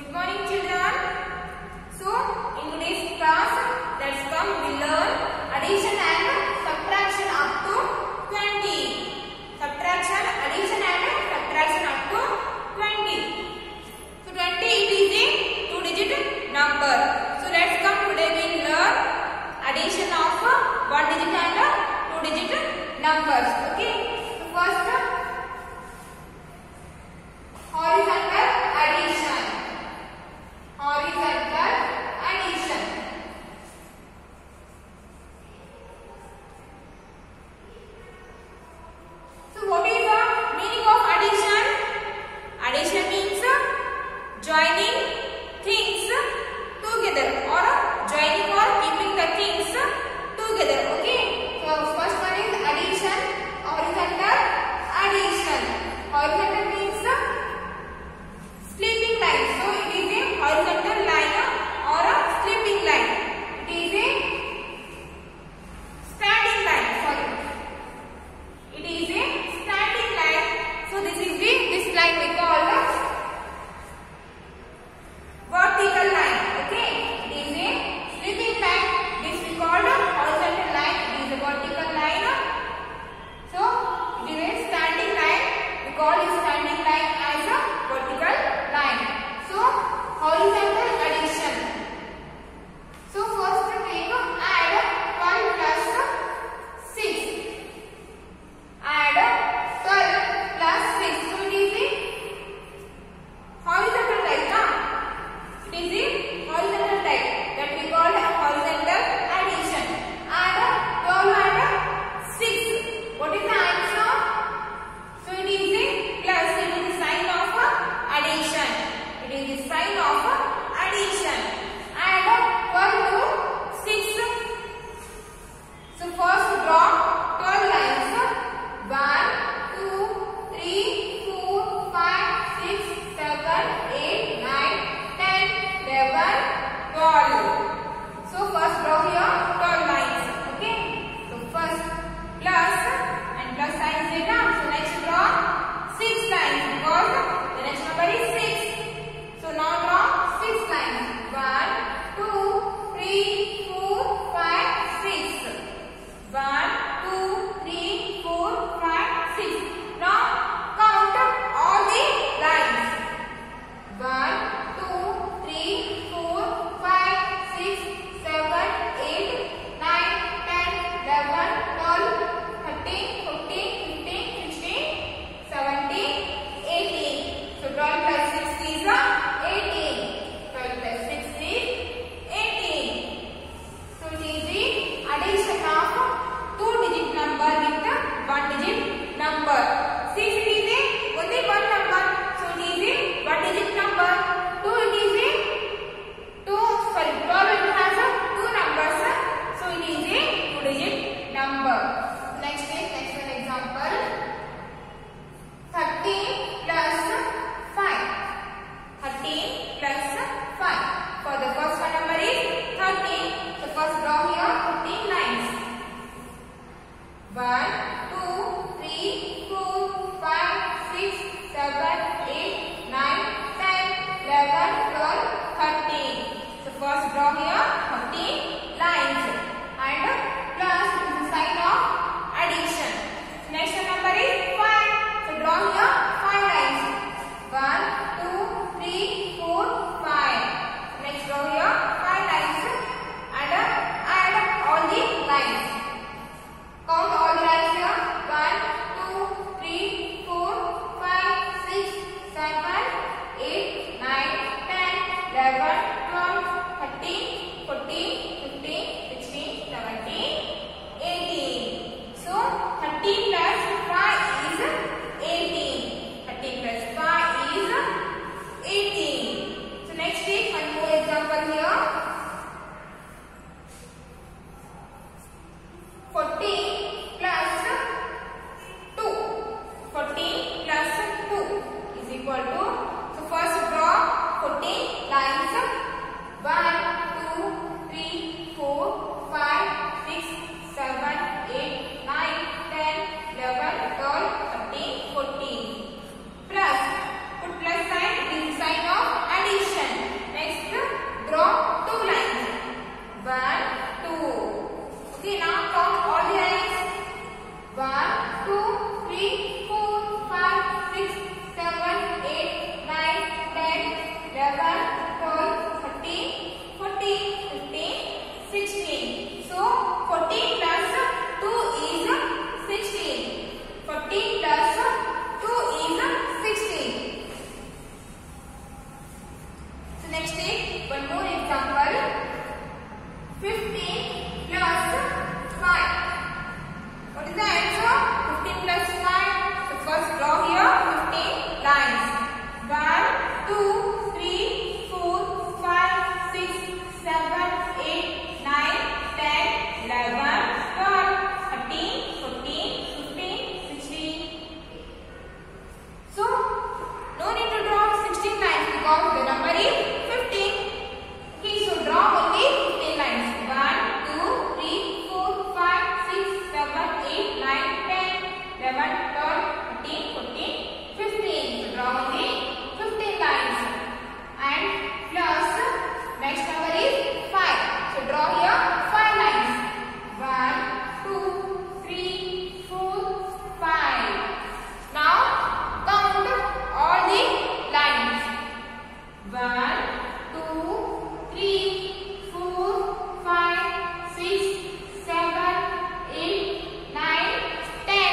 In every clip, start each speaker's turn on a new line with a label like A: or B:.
A: Good morning children. So in today's class, let's come we learn addition and subtraction up to 20. Subtraction, addition and subtraction up to 20. So 20 it is a two-digit number. So let's come today we learn addition of one-digit and two-digit numbers. Okay. So first horizontal addition. because the number is 15. Okay, so draw only 15 lines. 1, 2, 3, 4, 5, 6, 7, 8, 9, 10, 11, 12, 13, 14, 15. So draw only 15 lines. And plus next number is 5. So draw here 5 lines. 1, 2, 3, 4, 5. Now count all the lines. 1, 2, 3, 4, 5, 6, 7, 8, 9, 10,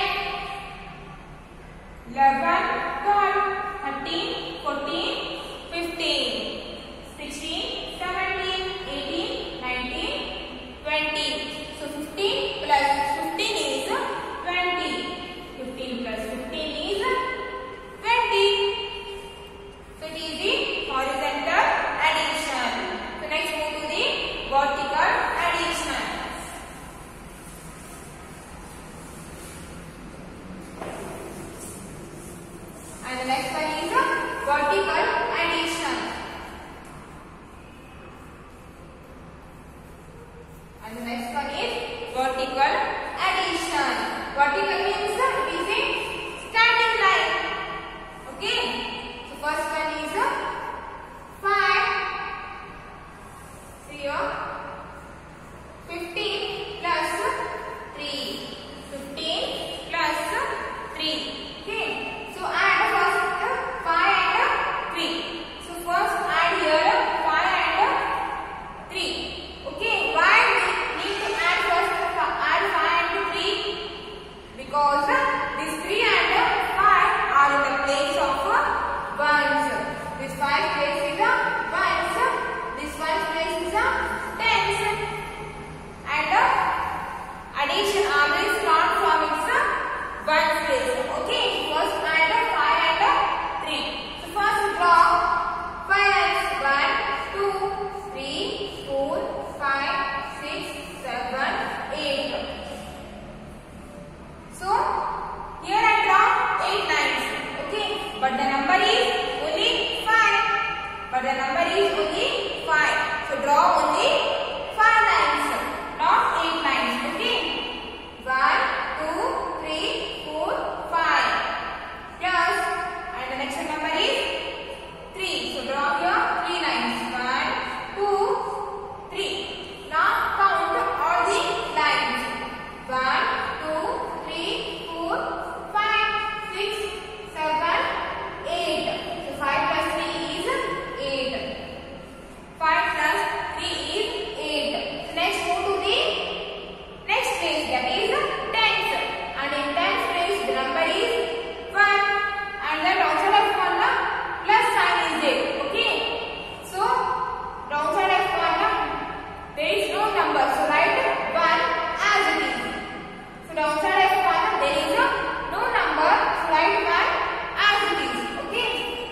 A: 11, 12, 13, 14, 15, 16, 17, 18, 19, 20. So 15 plus 15 is 20. 15 plus 15 is 20. So it is the horizontal addition. So next move to the vertical addition. And the next one is vertical addition. And the next one is vertical addition. Vertical means it is a standing line. Okay. So first one is 5. Here 15 plus 3. 15 plus 3. Okay. So add first 5 and 3. So first add here 5 and 3. Okay. Why we need to add first add 5 and 3? Because these 3 and 5 are in the place of ones. This 5 place is a ones. This 1 place is a tens. And addition always not from its ones place. Okay. First add 5 and 3. So first draw 5 lines. 1, 2, 3, 4, 5, 6, 7, 8. So here I draw 8 lines. Okay. But the number is only 5. But the number is only 5. So draw only 5 lines. Not 8 lines. Okay. 1, 2, 3, 4, 5. Plus. And the next number is 3. So draw here 3 lines. 1, 2, 3. Now count all the lines. 1, 2, 3, 4, 5, 6, 7, 8. So 5 plus 3 is 8. 5 plus 3 is 8. So next move to the next place, that is tens. And in tens place the number is 1. And then outside of 1 plus sign is there. Okay. So outside of 1 there is no number. So write 1 as it is. So outside of 1 there is no number. So write 1 as it is. Okay.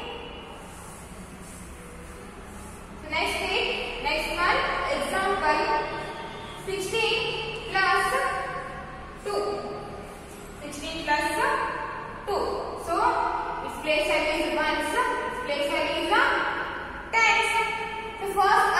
A: So next take next one example 16 plus 2. 16 plus 2. So its place value is ones. Its place value is tens. So first